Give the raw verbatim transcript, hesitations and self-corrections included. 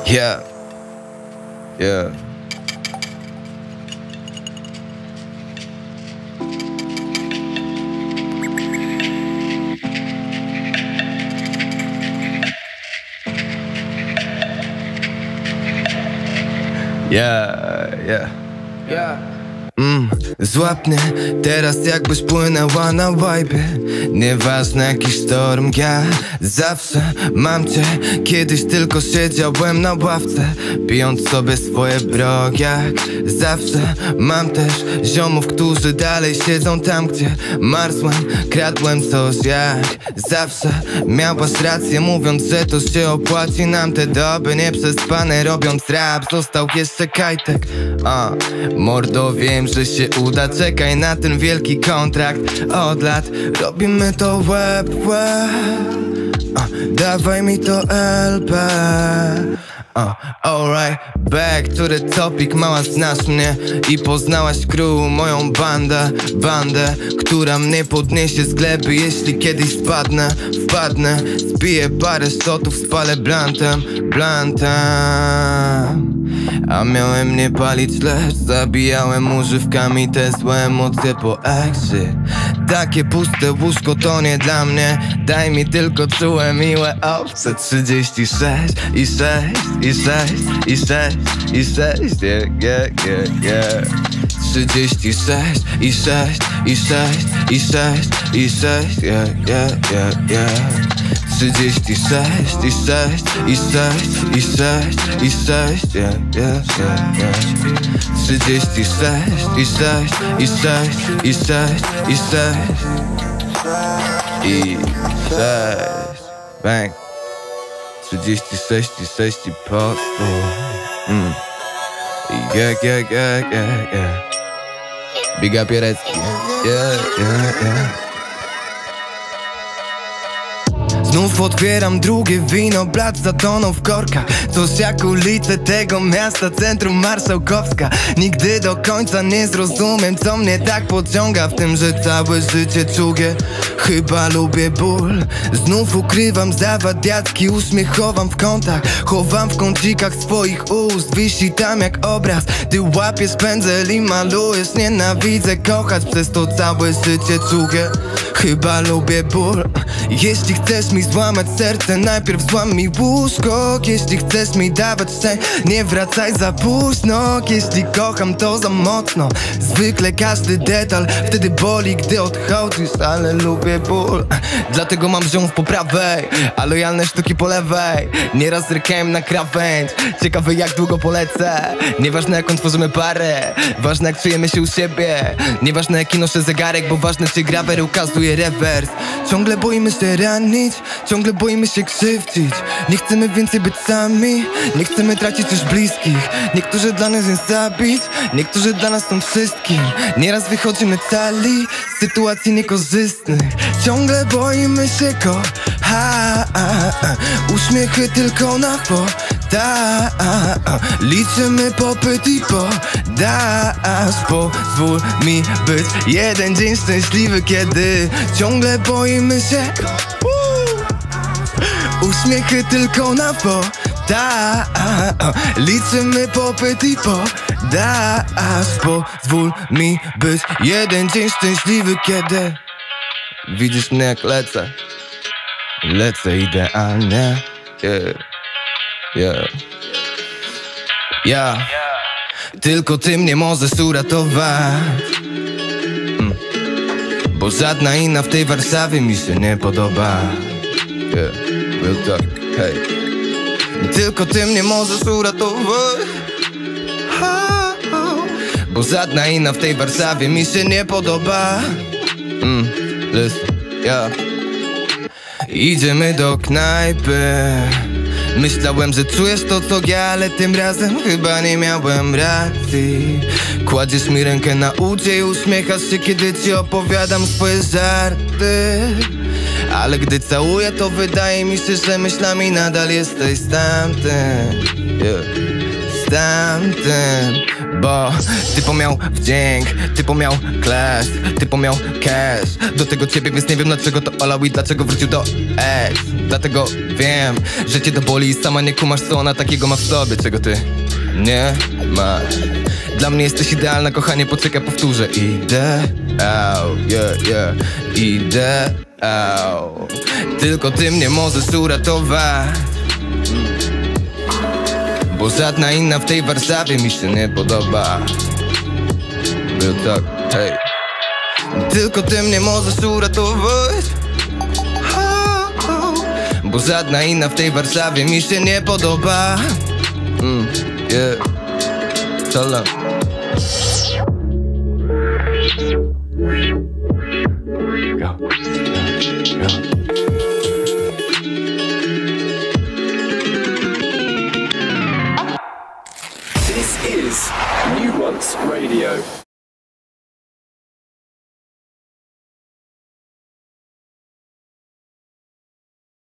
Yeah, yeah. Yeah, yeah, yeah. Mm, złap mnie teraz jakbyś płynęła na łajbie. Nieważne jaki sztorm, ja zawsze mam cię. Kiedyś tylko siedziałem na ławce, pijąc sobie swoje brok. Jak zawsze mam też ziomów, którzy dalej siedzą tam, gdzie marzłem. Kradłem coś jak zawsze. Miałaś rację mówiąc, że to się opłaci nam te doby nieprzespane robiąc rap. Został jeszcze Kajtek. A, mordo, wiem, że się uda, czekaj na ten wielki kontrakt. Od lat robimy to łeb w łeb. Dawaj mi to L P. uh, Alright, back to the topic. Mała, znasz mnie i poznałaś crew, moją bandę. Bandę, która mnie podniesie z gleby, jeśli kiedyś spadnę. Wpadnę, spiję parę shotów, spalę blantem. Blantem. A miałem nie palić, lecz zabijałem używkami te złe emocje po eksie. Takie puste łóżko to nie dla mnie. Daj mi tylko czułe, miłe obce. Trzydzieści sześć i sześć i sześć i sześć i sześć, yeah, yeah, yeah, yeah. Trzydzieści sześć i sześć i sześć i sześć i sześć, yeah, yeah, yeah, yeah. Trzydzieści sześć i sześć i sześć i sześć i sześć, yeah, yeah, yeah, yeah. Trzydzieści sześć i sześć i sześć i sześć i sześć i sześć. Bang. Trzydzieści sześć i sześć i postu. Mm. Yeah, yeah, yeah, yeah, yeah. Big up Pierecki. Yeah, yeah, yeah. Znów otwieram drugie wino, blat zatonął w korkach. Coś jak ulice tego miasta, centrum Marszałkowska. Nigdy do końca nie zrozumiem, co mnie tak pociąga w tym, że całe życie czuję. Chyba lubię ból. Znów ukrywam zawadiacki uśmiech, chowam w kątach. Chowam w kącikach swoich ust, wisi tam jak obraz. Ty łapiesz pędzel i malujesz. Nienawidzę kochać, przez to całe życie czuję. Chyba lubię ból. Jeśli chcesz mi złamać serce, najpierw złam mi łóżko. Jeśli chcesz mi dawać szczęście, nie wracaj za późno. Jeśli kocham, to za mocno. Zwykle każdy detal wtedy boli, gdy odchodzisz, ale lubię ból. Dlatego mam ziomów po prawej, a lojalne sztuki po lewej. Nieraz zerkałem na krawędź, ciekawy jak długo polecę. Nieważne jaką tworzymy parę, ważne jak czujemy się u siebie. Nieważne jaki noszę zegarek, bo ważne czy grawer ukazuje rewers. Ciągle boimy się ranić, ciągle boimy się krzywdzić. Nie chcemy więcej być sami, nie chcemy tracić już bliskich. Niektórzy dla nas jest zabić, niektórzy dla nas są wszystkim. Nieraz wychodzimy cali z sytuacji niekorzystnych. Ciągle boimy się go, ha, a, a. Uśmiechy tylko na chwo, ta, a, a. Liczymy popyt i podaż. Pozwól mi być jeden dzień szczęśliwy, kiedy ciągle boimy się. Uśmiechy tylko na podaż. Liczymy popyt i podaż. Pozwól mi być jeden dzień szczęśliwy, kiedy widzisz mnie jak lecę. Lecę idealnie. Yeah, yeah. Ja, tylko ty mnie możesz uratować. mm. Bo żadna inna w tej Warszawie mi się nie podoba. Yeah, real talk, hey. Tylko ty mnie możesz uratować. Bo żadna inna w tej Warszawie mi się nie podoba. mm. Listen, yeah. Idziemy do knajpy. Myślałem, że czujesz to co ja, ale tym razem chyba nie miałem racji. Kładziesz mi rękę na udzie i uśmiechasz się, kiedy ci opowiadam swoje żarty. Ale gdy całuję, to wydaje mi się, że myślami nadal jesteś z tamtym, yeah. Z tamtym. Bo typo miał wdzięk, typo miał class, typo miał cash. Do tego ciebie, więc nie wiem dlaczego to olał i dlaczego wrócił do ex. Dlatego wiem, że cię to boli i sama nie kumasz, co ona takiego ma w sobie, czego ty nie masz. Dla mnie jesteś idealna, kochanie, poczekaj, powtórzę. Idę out, yeah, yeah, idę out. Tylko ty mnie możesz uratować, bo żadna inna w tej Warszawie mi się nie podoba. Był tak, hej. Tylko ty mnie możesz uratować, bo żadna inna w tej Warszawie mi się nie podoba. Mm, yeah. Salam.